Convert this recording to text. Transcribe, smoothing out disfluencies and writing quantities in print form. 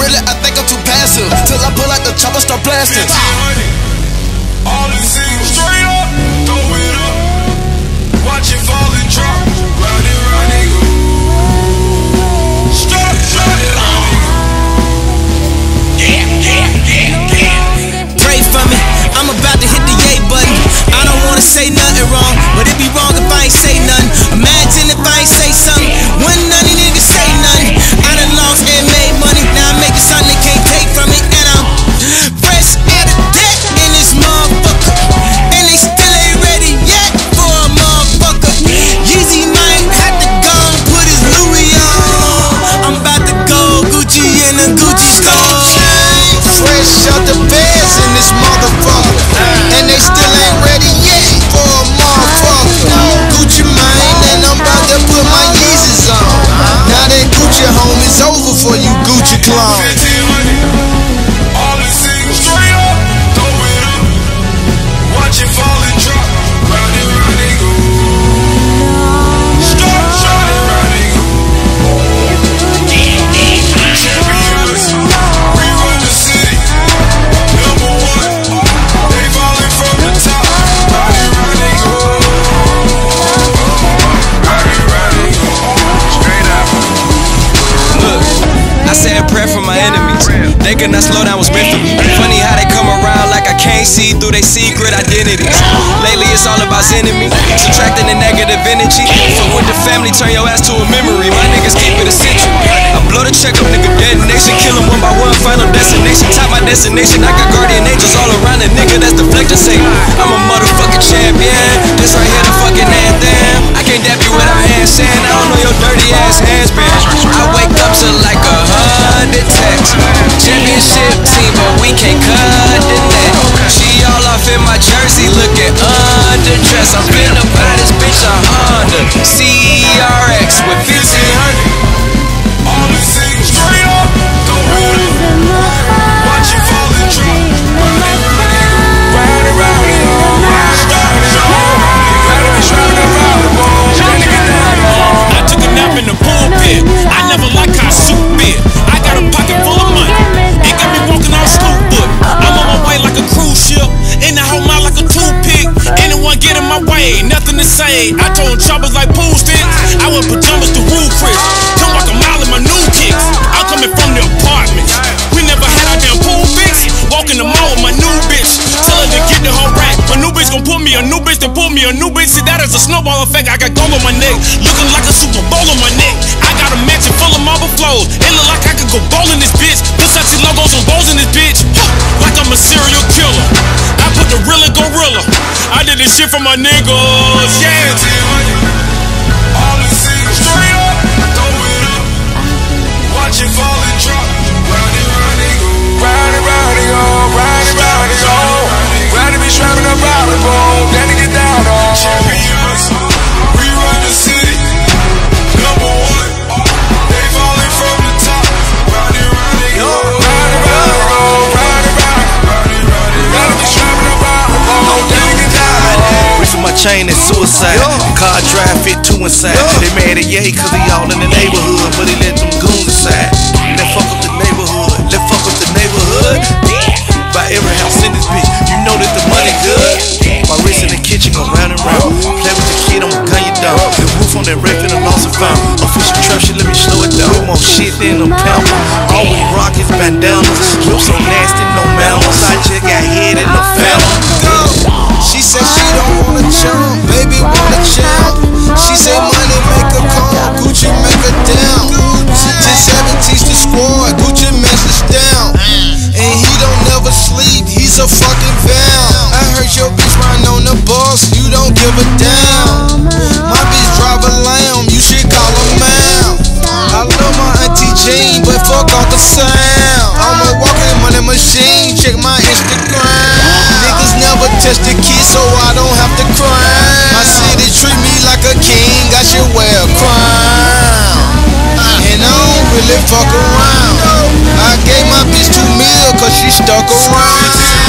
really, I think I'm too passive. Till I pull out the chopper, start blasting. All the singles straight up, throw it up. Watch it fall and drop. Round and go. Strut, strut it on. Pray for me, I'm about to hit the yay button. I don't wanna say nothing wrong, but it'd be wrong if I ain't say nothing. Imagine if I ain't say something, when none of niggas say nothing. I done lost and made money, now I'm making something they can't take from me. And I'm fresh out of debt in this motherfucker, and they still ain't ready yet for a motherfucker. Yeezy might have to go and put his Louis on. I'm about to go Gucci in a Gucci store. Fresh out the beds in this motherfucker, and they still ain't ready yet for a motherfucker. Gucci mane, and I'm about to put my Yeezys on. Now that Gucci home is over for you Gucci clown. All the singles straight up, throw it up. Watch it fall and drop. Round and go. Start, shot it, round and go. Champions, we run the city. Number one, they falling from the top. Round and go. Round and go. Straight up. Look, I said a prayer for my enemies. They cannot slow down what's meant for me. Funny how they come around like I can't see through their secret identities. Lately it's all about sending me, subtracting the negative energy. So with the family, turn your ass to a memory. My niggas keep it essential. I blow the check up, nigga, detonation. Kill them one by one, final destination. Top my destination, I got guardian angels all around the nigga, that's deflector Satan. I'm a motherfucking champion. This right here the fucking anthem. I can't dap you without hands saying I don't know your dirty ass hands, man. I wake up to like 100 texts. Championship team, but we can't cut the net. She all off in my jersey, looking underdressed. I'm finna buy this bitch a Honda CRX with 1500. All the singles straight up, throw it up. Watch it fall and drop. Round and go. Round and go. I took a nap in the pulpit. I never like how I suit fit. I got a pocket full of money. It got me walking on sloop foot. I'm on my way like a cruise ship. In the whole mile like a toothpick. Anyone get in my way, nothing to say. I told choppers like pool sticks. I wear pajamas to Rue Chris. Come walk a mile in my new kicks. I'm coming from the apartments. We never had our damn pool fix. Walking the mall with my new bitch. Tell her to get the whole rack. My new bitch gon' put me a new bitch, then put me a new bitch. See, that is a snowball effect. I got gold on my neck, looking like a Super Bowl on my neck. I got a mansion full of marble flows. It look like I could go bowl in this bitch. Put sexy logos on bowls in this bitch. Like I'm a serial killer. I put the real in gorilla. I did this shit for my niggas. Yeah. All the singles straight up, throw it up. Watch it fall and drop. Round and go. Round and go. Round and go. Round and be strapping up out the bone. Then to get down on. Champions, we run the city. Number one, they falling from the top. Round and go. Round and go. Round and be strapping up out the bone. Then to get down on. Reaching my chain is suicide. The car drive fit two inside. They mad at Ye cause he all in the neighborhood, but he let them goons inside. Let's fuck up the neighborhood. Let's fuck up the neighborhood. By every house in this bitch, you know that the money good. My wrist in the kitchen go round and round. Play with the kid, I'ma gun you down. The roof on that ref in the lost and found. Official trap shit, let me slow it down. More shit than a pound. Always rockets, bandanas. Lips so nasty, no manners. I just got head in the family. She said she don't wanna jump, baby wanna jump. She said money make her come, Gucci make her down. Just 17's the squad, Gucci messes down. And he don't never sleep, he's a fucking vow. I heard your bitch run on the bus, you don't give a damn. My bitch drive a lamb, you should call her ma'am. I love my auntie Jean, but fuck off the sound. I'm a walking money machine, check my Instagram. Niggas never touch the key, so I don't have to cry. My city treat me like a king, I should wear a crown. And I don't really fuck around. I gave my bitch $2 million cause she stuck around.